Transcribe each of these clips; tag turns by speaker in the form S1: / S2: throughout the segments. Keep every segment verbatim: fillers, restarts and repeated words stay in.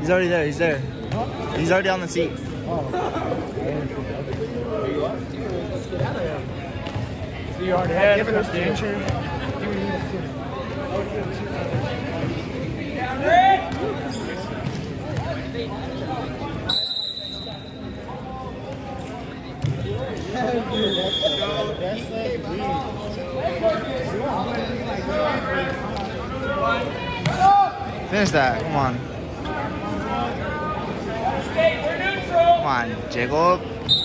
S1: He's already there. He's there.
S2: Huh?
S1: He's already on the seat.
S2: Oh. There you are. Let's get out of here. So you already had given us the insurance.
S1: Finish that. Come on. Come on, Jacob.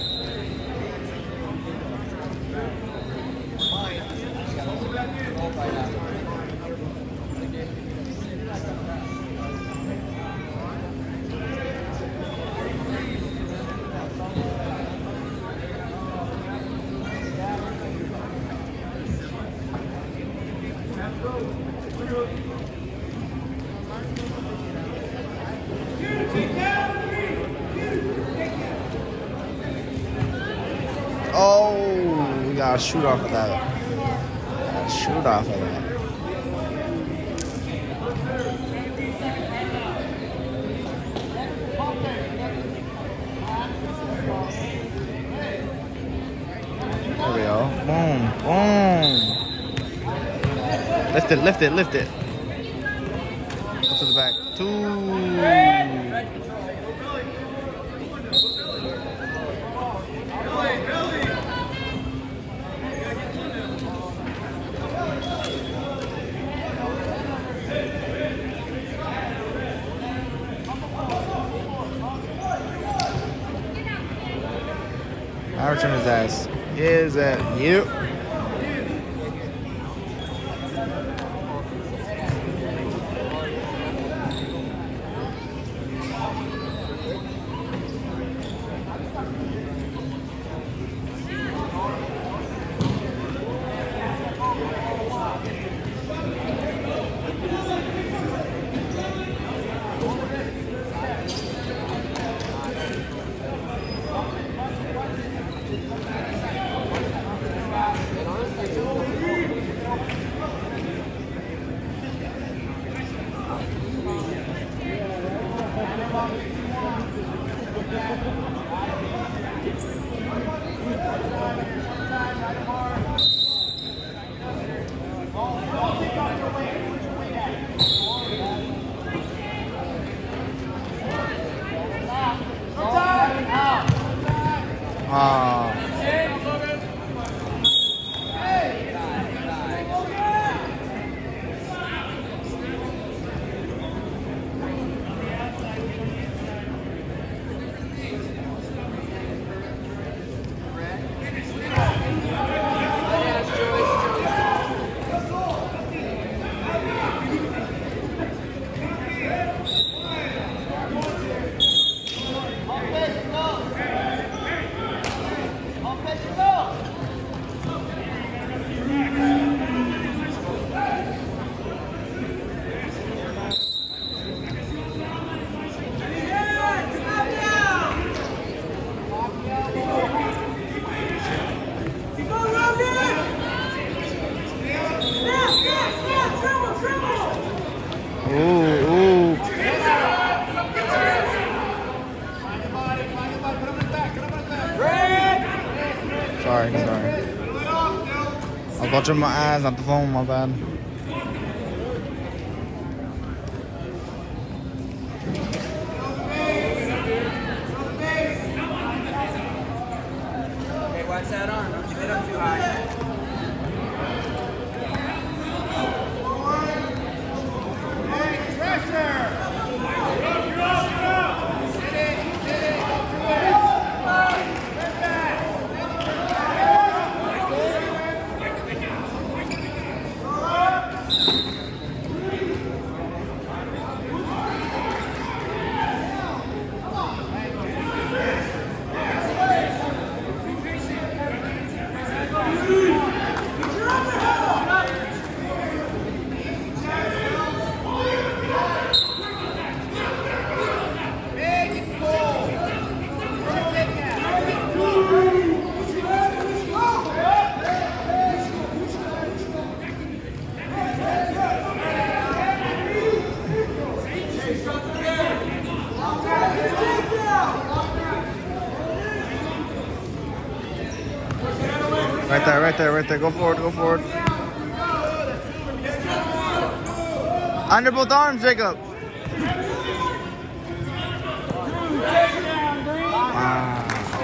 S1: Oh, we gotta shoot off of that. Gotta shoot off of that. There we go. Boom, boom. Lift it, lift it, lift it. Go to the back. Two. I return his ass. Is that you? Oh. Sorry, sorry. I was watching my eyes, not the phone, my bad.
S3: Okay, watch that arm. Don't get it up too high.
S4: Oh!
S1: Right there, right there, right there. Go forward, go forward. Under both arms, Jacob. Wow.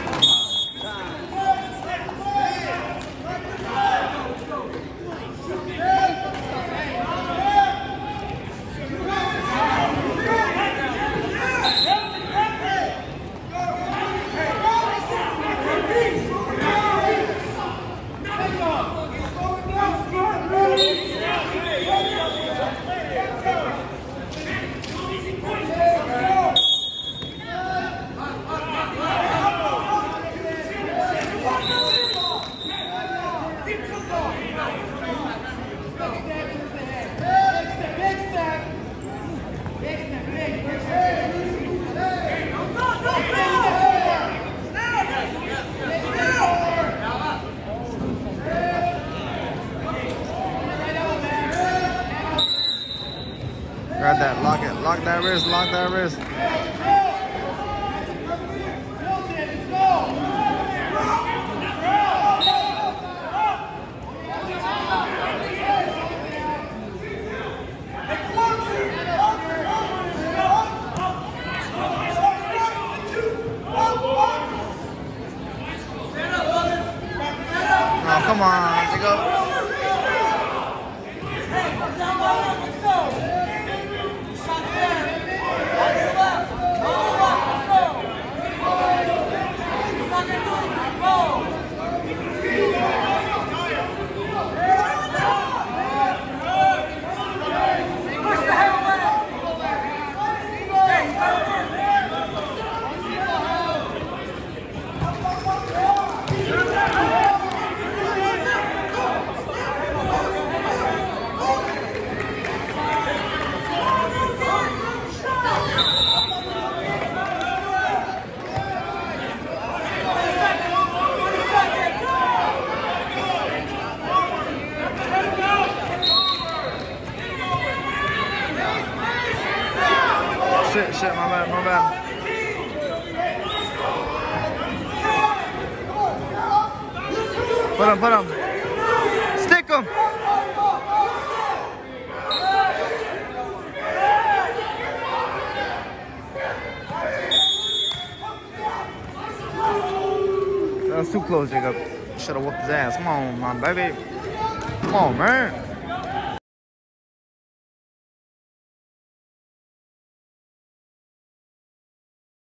S1: Grab that, lock it, lock that wrist, lock that wrist. Oh, come on, Jacob. Shit, shit, my bad, my bad. Put him, put him. Stick him. That was too close, Jacob. Should have whooped his ass. Come on, my baby. Come on, man.